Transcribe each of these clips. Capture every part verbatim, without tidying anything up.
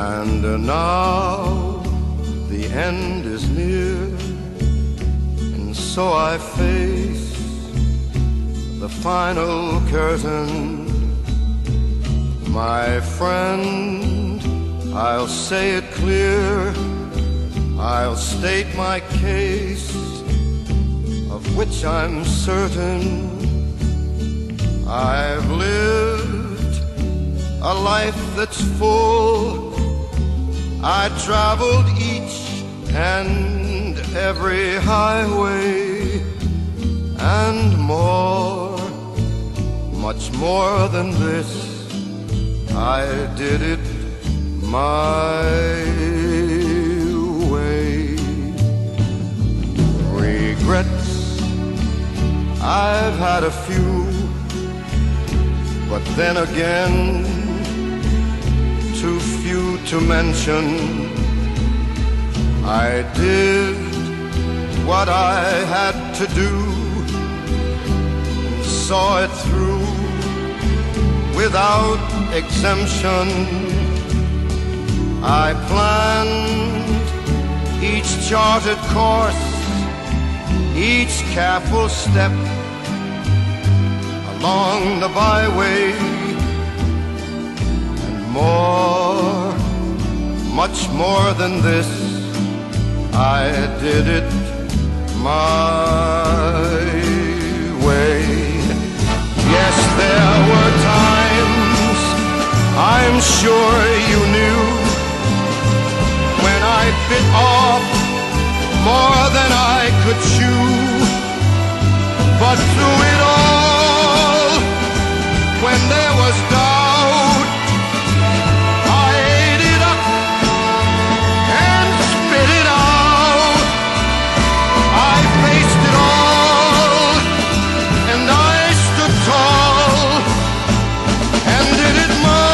And now the end is near, and so I face the final curtain. My friend, I'll say it clear, I'll state my case, of which I'm certain. I've lived a life that's full. I traveled each and every highway, and more, much more than this, I did it my way. Regrets, I've had a few, but then again, too few to mention. I did what I had to do, and saw it through without exemption. I planned each charted course, each careful step along the byway, and more, much more than this, I did it my way. Yes, there were times, I'm sure you knew, when I bit off more than I could chew. But through it all, when there was doubt, I ate it up and spit it out. I faced it all, and I stood tall, and did it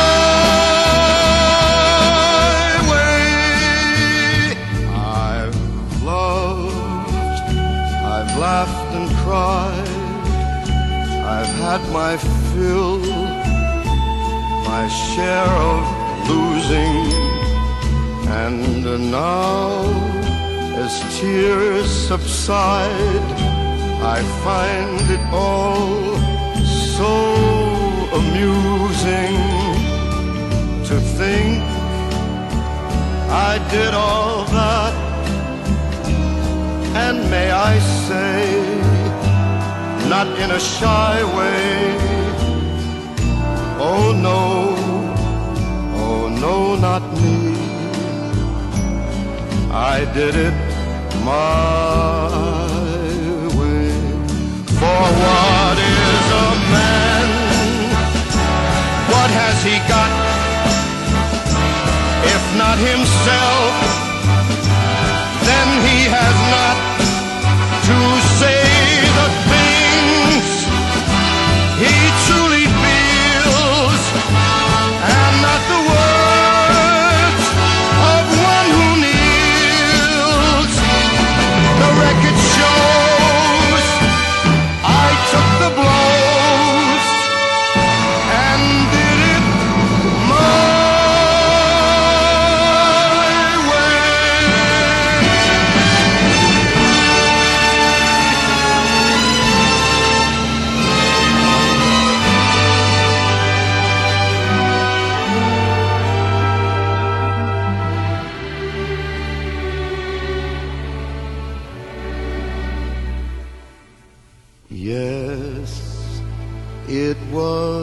my way. I've loved, I've laughed and cried, I've had my fill, my share of losing, and now, as tears subside, I find it all so amusing to think I did all that, and may I say, not in a shy way, oh no, oh no, not me. I did it my way. For what is a man? What has he got, if not himself? Then he has not to say the things he truly feels, and not the words of one who kneels. The record shows I took the blows and did it my Yes, it was